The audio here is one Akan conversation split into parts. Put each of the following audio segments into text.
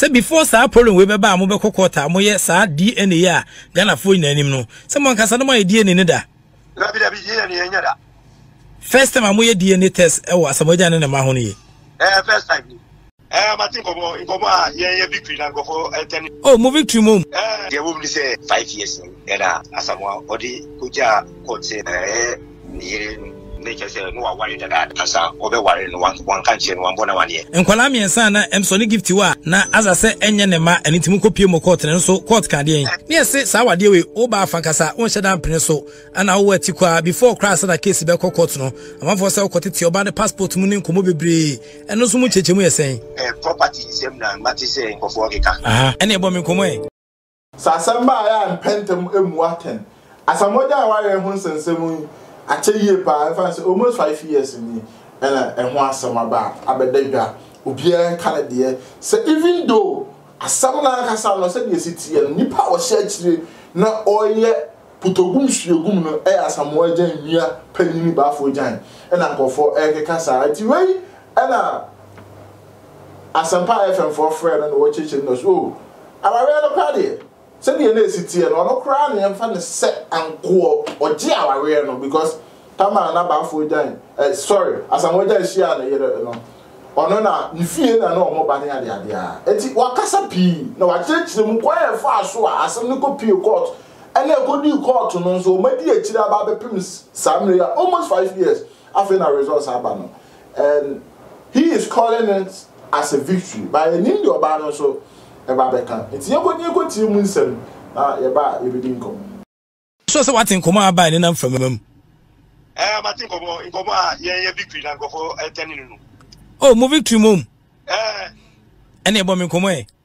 say before sa problem we be ba mo be kokota mo ye sa DNA a Ghana fo inanim no say mo nkasa no mo ye DNA ne da Labi DNA nya da first time mo ye DNA test e wo Asamoah Gyan ne ma ho no ye first time Martin Kobo ye victory na go for 10 oh mo victory mom the woman say 5 years era Asamoah odi kuja court say nature say no worry that asa obe worry no one country no one bona one year enkwala miensa na emsoni gift wa na aza se enye ne ma enitim kopie mo court ne so court ka de ne se sa wade we oba afankasa won hyeda mpene so ana wo atikwa before cross na case be court no amafo se court ti oba ne passport mu ne nkomo bebre eno so mu chechemu yesen property same na mati say nkofo okeka ene ebo me nkomo e sasamba ya pentem emu aten Asamoah Gyan ware ho nsensemu acheyi pa fancy almost 5 years ni and ho asama ba abedadwa obia kanade say even though asamna kasa no say the city nipa o share na oye putogum suegum no Asamoah Gyan nia panini ba fo Gyan na nkofo kasa ati wey na asampa FM for friend na wo cheche no so aware no pade say the city no kra na emfa ne set anko oje aware no because Tama na ba fo Gyan sorry Asamoah Gyan share na yere no ono na nfie na no mo ba ne ade ade a enti wakasa pi na wakyekire mu kwa fa so a asem ne ko pi court ene ko di court no so madi akire aba be pim samre almost 5 years after na results aba no and he is calling it as a victory by the name of Obano so eba be kan enti yeko ti mu nsem na ye ba e bi nkom so what nkomo aba ne na mfamam Martin Kobo ye victory na go for 10 no oh mo victory mom ene ebo me nkomo e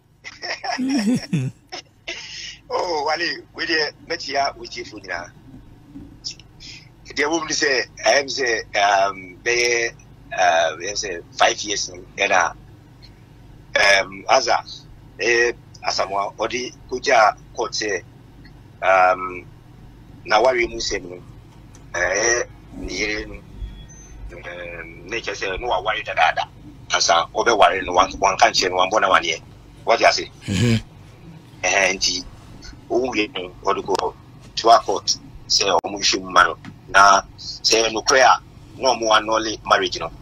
oh wale we dey metia we chief na the woman say I am say be say 5 years era aza Asamoah odi kuja court say na wari mu say no nature say no worry that asa obe worry no one country no one bona one year what you say and we go to our court say omu shimano na say no prayer no more only marriage no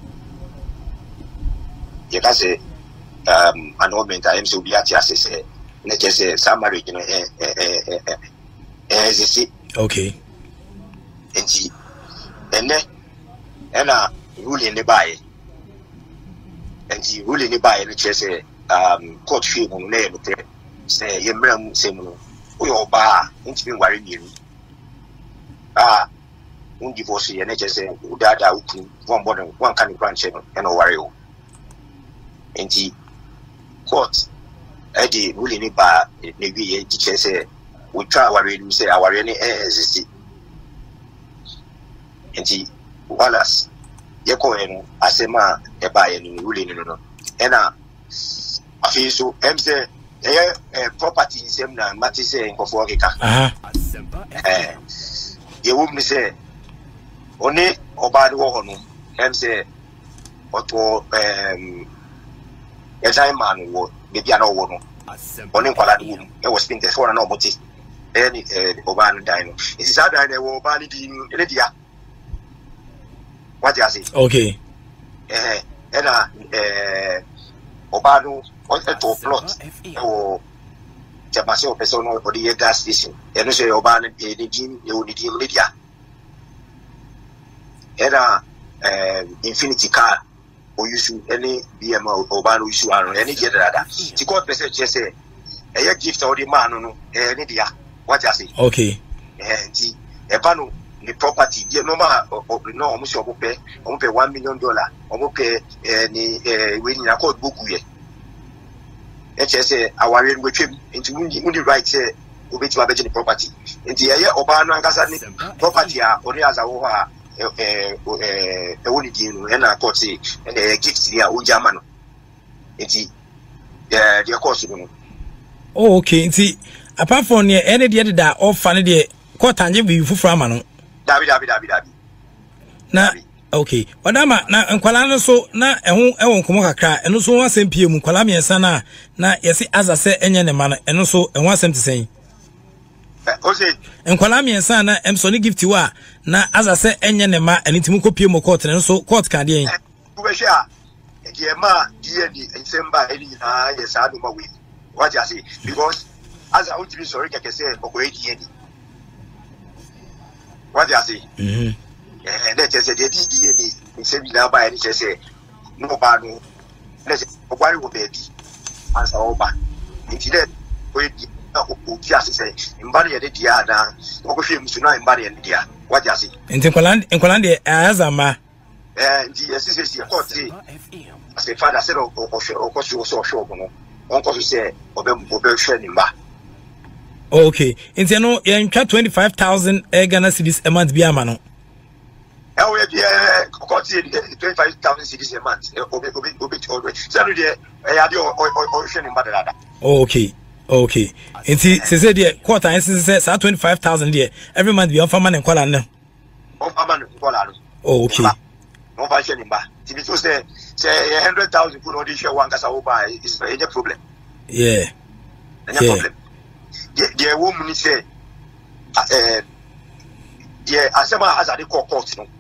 you can say annulment I am so be at say nature say some marriage no okay and ruling the buy and the ruling the buy which is court fee on name say yemram semu we oba ntimi worry me un divorce ye nature say udada ukun one border one can branch and worry o and the court the ruling the buy the we teacher say we try worry say our any exist enti walas yeko enu asema eba enu ruling no ena afi so emse property same na mati say nkofo okeka ye wum say oni oba de wo hono emse oto time man wo bebi ana wo no oni kwala de wum e wo spin test na omoti eni oba no dai no isi sa dai na wo oba ni di ene dia what you say okay Obano on to plot o Jamasi person or the gas station and say Obano the gym you need media era infinity car or you should any BM Obano issue or any get that the court person just say a gift or the man no any dia what you say okay and Ebano the property the normal no almost pay $1 million pay ni when you call book we say our we trim into the right say we to abet the property into here Obano ankasa ni property a only as a wo a only di no na court say and gift there o German into the course no oh okay into apart from here any the other offer the court anje be fufu ama no David. Na Okay. Wadama na nkwala no so na eho nkomo kakra eno so wasem pie mu nkwala miensa na yesi azase enye ne ma no eno so eho asem tesen. Ose nkwala miensa na emsoni gift wa na azase enye ne ma enitimu kopie mu court eno so court ka de en. Ubesha e ma DNA ensemba eni na yesa do ma we. What you say because as I want to be sorry keke say okoye DNA. What you say? Let's just say the DNA same now by any say no bad no let's say why will baby as over until that we just say in body the dia na go film to na in body the dia what you say in Nkoland azama the assist court say as a father said o so sure no on say obe share ni ma. Okay into no you try 25,000 Ghana cedis a month biama no. I will be 25,000 cities a month. Okay. Okay. And see, say the quarter and says 25,000 there. Every month be on for man and call on. Okay. No fashion in back. If you say 100,000 put on this show one cassa over is a problem. Yeah. Problem. The woman say, yeah, Asamoah has a court, no.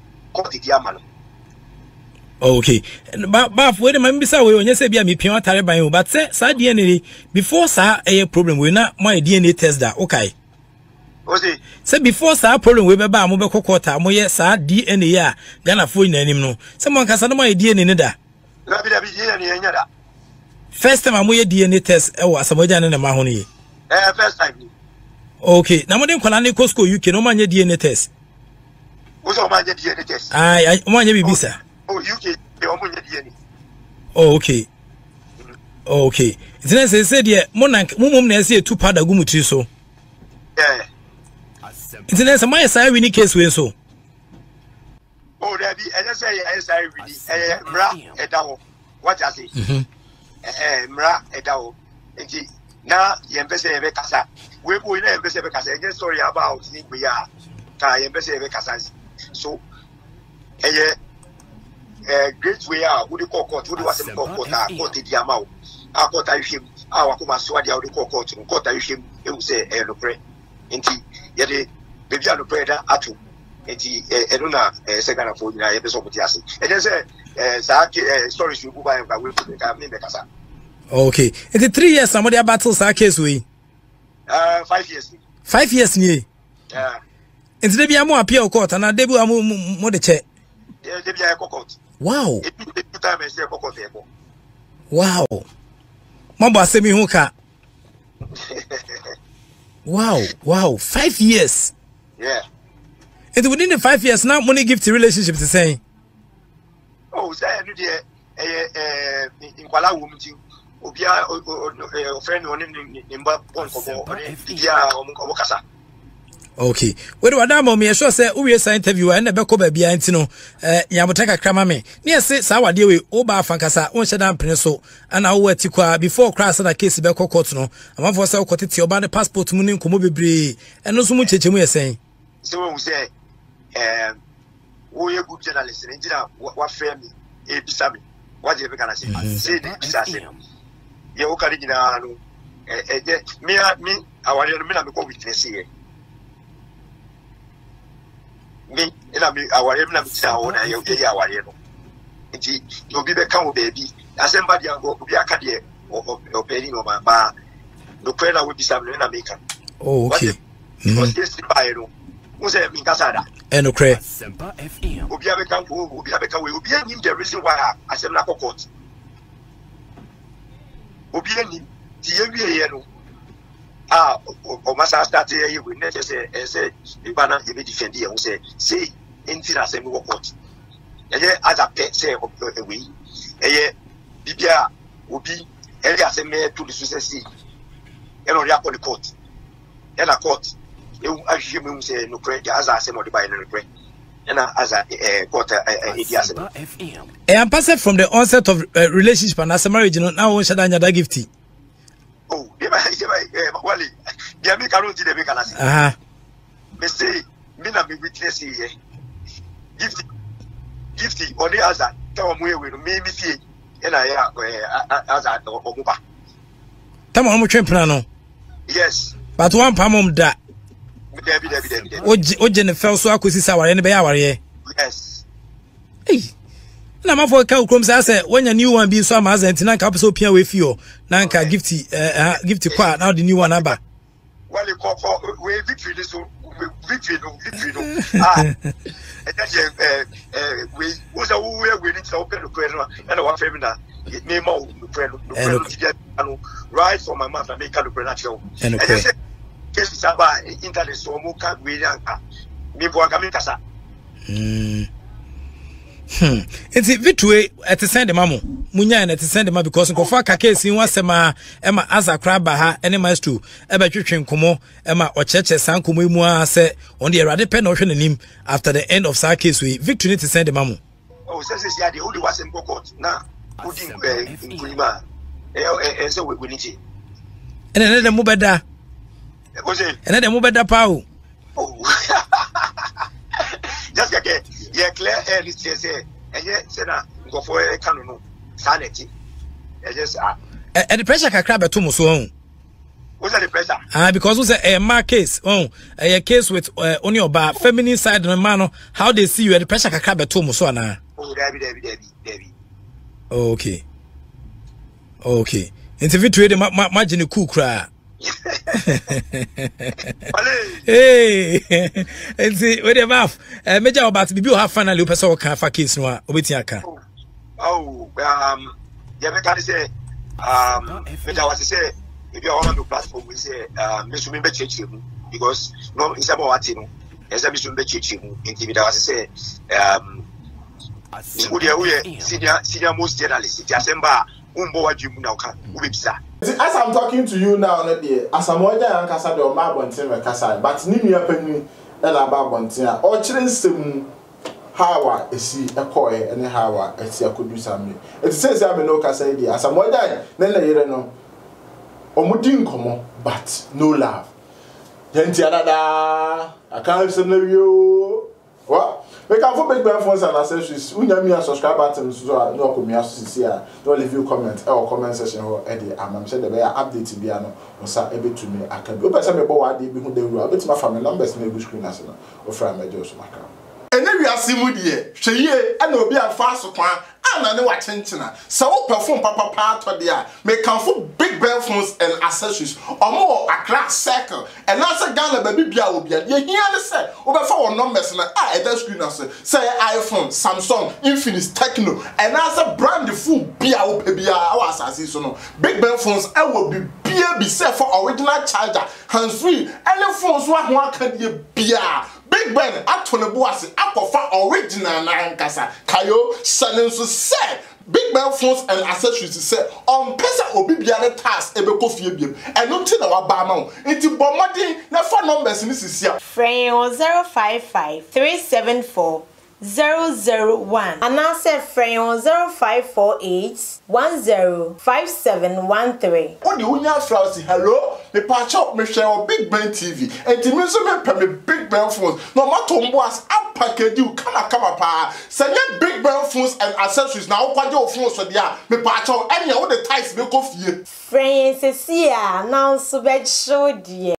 Okay. But wait a minute, Mr. We only say be a me pion tare by you, but say DNA before sir a problem we not my DNA test that okay. Say before sir problem we be ba mo be kokota mo ye sir DNA ya Ghana fo ina nim no. Someone can say my DNA da. Na be DNA nya da. First time mo ye DNA test e wo Asamoah Gyan na ma ho ni. First time. Okay. Na mo den kwala ne Costco UK no man ye DNA test. Also, my DNA test. I want you to Oh, UK, DNA. Oh, okay. Okay. Then they said, yeah, Monarch, Mum, they say 2 powder gumutri so. Yeah. It's an answer, my side, we need case way so. Oh, there be, and I say, I really, Mra, Edao. What I say? Mra, Edao. And now, the embassy of Casa. We will never embassy of Casa. Again, story about we are. Embassy of Casa. So, a great way out, would you call court, would you was a court, the amount, our court, I him, our Kuma Swadi, out the court, court, I him, it will say, no pray. And yet, baby, I pray that at you. And Eduna, second of 4 episode of Yassi. And there's stories you go by and we put the Casa. Okay. In the 3 years, somebody battles our case we 5 years. 5 years, yeah. And today be a more appeal court and a debut more the check. Yeah, they be a court. Wow. Time I say court. Wow. Mamba semi hoka. Wow. 5 years. Yeah. And within the 5 years now money give to relationship to say. Oh, say I do in Kuala woman to Obia friend on in Bapon for Casa. Okay. Well, Adamo, me sure say we are interview and never come baby antino. Yamotaka Kramame. Near say Sawa deal with Oba Fankasa, on Shadan Preso, and our Tikwa before cross and a case Beko Cotno. A man for South Cotity about the passport to Munim Kumobi and no so much we are saying. So we say, we are good journalists in India. What frame me? A Bisami. What you can say? Say the assassin. You are original. Me, our men go witness here. Me, and I mean, our every town, I am our yellow. Indeed, you'll be the cow baby. As somebody will be a cadet or penny or my bar. No prayer will be some American. Oh, okay. Because yes, I know. Who's a Mikasada? And no cray. Will be a become will be a become will be the reason why I said not court. Will be any yellow. Masa started here with never say, the banner, you may defend here, who say, in as a move court. And yet, as a pet say, away, and yet, Bibia will be, and as a mayor to the Successi, and on the court, and a court, you actually say, no prayer, as I say, more by no prayer. And as a quarter, and passed from the onset of relationship and as a marriage, now one shall I give tea. Oh, Wally, the American did the American. They say, Mina be witness here. Give gifty or the other. Tell me we maybe see and I as a Omuba. Tama omo twempena. Yes. But one pamom da. Debbie. Oje ne fel so akosi saware ne be aware. Yes. Hey. Na ma for ka ukrom say when your new one be so amazing ntina ka pese opia we fio na nka gifty kwa now the new one aba. Well, you call for we victory so victory no. We was a we need to open the question and one femina name out the prayer right from my mouth and make a natural. And I said, case about internet so more can't we me for Kamikasa. It's victory at the send mamu. Munya and at the send ma because go for case in was Emma Asa Crabba ha any maestro eba twetwen komo Emma or church sankomo mu say on the rade pen ocean him after the end of our case we victory need to send mamu. Oh, says yeah the only was in court now. Putting in Kulima and so we need it. And another mubeda. Was it another mubeda pow? Oh, just again. Yeah, clear air is say, and yet, Senna, go for a canon, sanity. Yes, and the pressure can crab at Tomoso. What's that the pressure? Because was a mark case, a case with only about feminine side of the man, how they see you at the pressure can crab at Tomoso. Oh, Debbie. Okay. Into victory, the margin of cool cry. Hey, and see where the mouth major about to be have finally person can for case no obetiaka. Oh, yeah, can say major was say if you are on the platform we say Mr. Member church because no it's about what you know as a Mr. Member church in was say senior most journalist December umbo wajibu na uka ubibisa. As I'm talking to you now, Asamoah Gyan kasa de oma bonten we kasa, but ni nua panyi e la ba bonten a o kire nsem hawa esi ekoye ene hawa esi akodu sami. It says am no kasa di Asamoah Gyan na na yere no omudi nkomo but no love. Yenti adada aka sem na wiyo. What? We can for big brand phones and accessories. Unya me a subscribe button so no ko me asisi a no leave you comment or comment section or edi am say the be update bia no osa ebe to me aka bi. O pese me bo wa de bi hu de ru a beti ma family numbers na egu screen ase no. O fra me jo so maka. Ene wi asimu de hweye ana obi afa so kwan ana ne wa chenchena. So wo perform papa to de a me can for big brand phones and accessories. Omo Accra circle and na say Ghana baby bia obi a de hia ne say wo be fa won numbers na e da screen ase say iPhone, Samsung, Infinix, Tecno and na say brand full bia wo pe bia wa asase so no big brand phones e wo bi bia bi say for original charger hands free any phones wa ho aka de bia Big Ben atone boase akofa original na nkasa kayo salenso say Big Ben phones and accessories say on pesa obi bia ne task ebeko fie biem eno ti na wa ba ma wo enti bomodi na phone numbers ni sisia frame 055 374 001 and answer frame 0548 105713. What the unya frausi hello me patch up me share Big Ben TV enti me so me pe me Big Ben phones no matombo as package you kama pa say Big Ben phones and accessories na okwaje o phones so dia me patch up any all the ties me ko fie frame sesia na so be show die